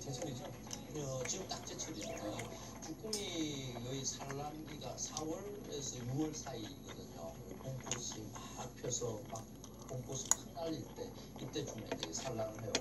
제철이죠? 지금 딱 제철이죠. 주꾸미 거의 산란기가 4월에서 6월 사이거든요. 봄꽃이 막 펴서 막 봄꽃이 팍 날릴 때 이때쯤에 이제 산란을 해요.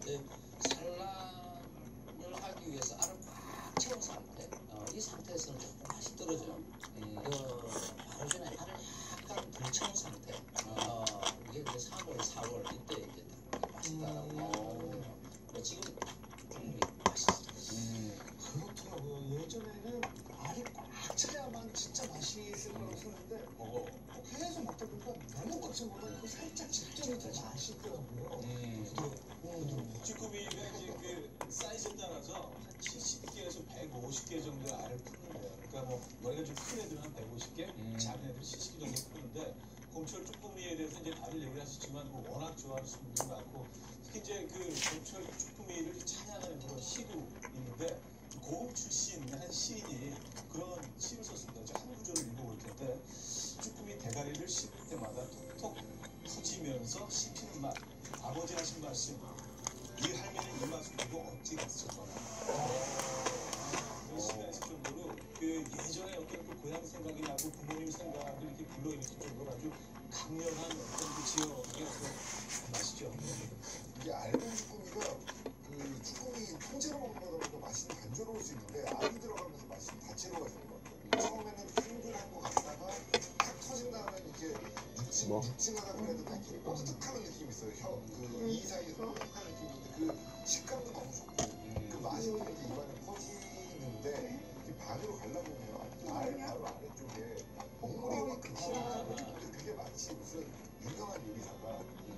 산란을 하기 위해서 알을 꽉 채운 상태, 이 상태에서는 조금 맛이 떨어져요. 바로 전에 알을 약간 덜 채운 상태, 이게 이제 3월, 4월 이때 이제 맛있다라고. 지금 주꾸미 맛있어요. 그렇더라고요. 예전에는 알이 꽉 차야만 진짜 맛이 있을 거라고 생각했는데 계속 먹다 보니까 너무 거쳐보다 그 살짝 직전이 더 맛있더라고요. 쭈꾸미가 이제 그 사이즈에 따라서 한 70개에서 150개 정도 알을 푸는데요. 그러니까 뭐 머리가 좀 큰 애들은 한 150개, 작은 애들은 70개 정도 푸는데 봄철 쭈꾸미에 대해서 이제 다들 얘기를 하셨지만 뭐 워낙 좋아하시는 분들이 많고 특히 이제 그 봄철 쭈꾸미를 찬양하는 그런 시도 있는데 고흥 출신 한 시인이 그런 시를 썼습니다. 제가 한 구절을 읽어볼 텐데 쭈꾸미 대가리를 씹을 때마다 톡톡 터지면서 씹히는 맛. 아버지 하신 말씀. 이 할매는 이 맛을 두고 어찌 갔었거나. 그런 시가 있을 정도로 그 예전에 어떤 그 고향 생각이 나고 부모님 생각을 이렇게 불러일으킬 정도로 아주 강렬한 어떤 그 지역에서 맛이죠. 이게 알맹이 쭈꾸미가 그 쭈꾸미 통째로 먹는 거다 보니까 맛있는 단조로울 수 있는데 알이 들어가면서 맛이 다채로 가지는 것 같아요. 처음에는 싱글한 것 같다가 탁 터진 다음에 이렇게 묵직하다 그래야 되나 이렇게 뽀득하는 느낌이 있어요. 그 이 사이에서 뽀득한 느낌이 있는데 그 식감도 너무 좋고 그 맛이 이렇게 입안에 퍼지는데 이렇게 반으로 갈라보면 바로 아래쪽에 먹물이 이만큼 튀어나와요. 그게 마치 무슨 유명한 요리사가